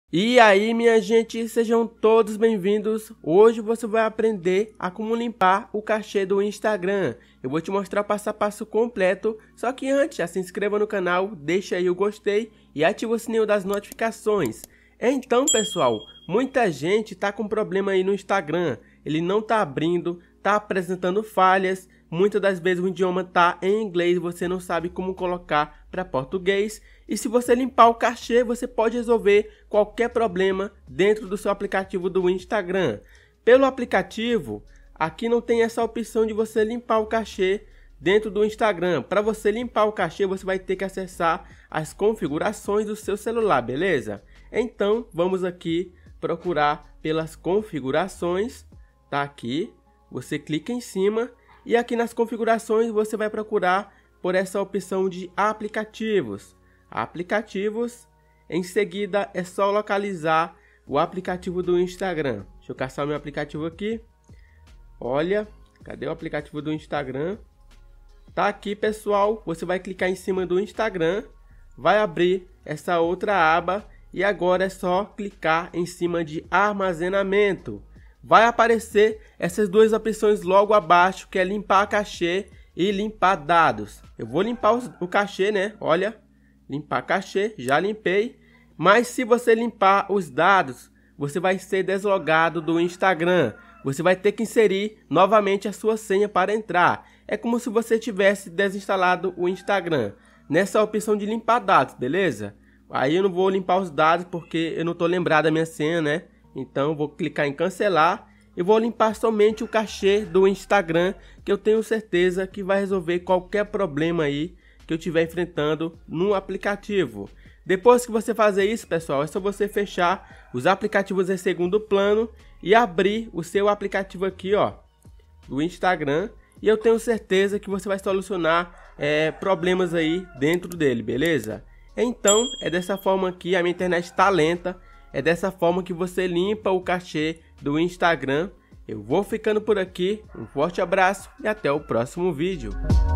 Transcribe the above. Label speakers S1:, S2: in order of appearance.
S1: E aí, minha gente, sejam todos bem-vindos. Hoje você vai aprender a como limpar o cachê do Instagram. Eu vou te mostrar passo a passo completo, só que antes, já se inscreva no canal, deixa aí o gostei e ativa o sininho das notificações. Então, pessoal, muita gente tá com problema aí no Instagram. Ele não tá abrindo, tá apresentando falhas. Muitas das vezes o idioma tá em inglês, você não sabe como colocar para português. E se você limpar o cachê, você pode resolver qualquer problema dentro do seu aplicativo do Instagram. Pelo aplicativo, aqui não tem essa opção de você limpar o cachê dentro do Instagram. Para você limpar o cachê, você vai ter que acessar as configurações do seu celular, beleza? Então, vamos aqui procurar pelas configurações. Tá aqui, você clica em cima e aqui nas configurações você vai procurar por essa opção de aplicativos. Aplicativos, em seguida é só localizar o aplicativo do Instagram. Deixa eu caçar o meu aplicativo aqui. Olha, cadê o aplicativo do Instagram? Tá aqui, pessoal, você vai clicar em cima do Instagram, vai abrir essa outra aba e agora é só clicar em cima de armazenamento. Vai aparecer essas duas opções logo abaixo, que é limpar cachê e limpar dados. Eu vou limpar o cachê, né? Olha, limpar cachê, já limpei. Mas se você limpar os dados, você vai ser deslogado do Instagram. Você vai ter que inserir novamente a sua senha para entrar. É como se você tivesse desinstalado o Instagram. Nessa opção de limpar dados, beleza? Aí eu não vou limpar os dados porque eu não estou lembrado da minha senha, né? Então vou clicar em cancelar e vou limpar somente o cachê do Instagram, que eu tenho certeza que vai resolver qualquer problema aí que eu estiver enfrentando no aplicativo. Depois que você fazer isso, pessoal, é só você fechar os aplicativos em segundo plano e abrir o seu aplicativo aqui, ó, do Instagram, e eu tenho certeza que você vai solucionar problemas aí dentro dele, beleza? Então é dessa forma que a minha internet está lenta. É dessa forma que você limpa o cachê do Instagram. Eu vou ficando por aqui, um forte abraço e até o próximo vídeo.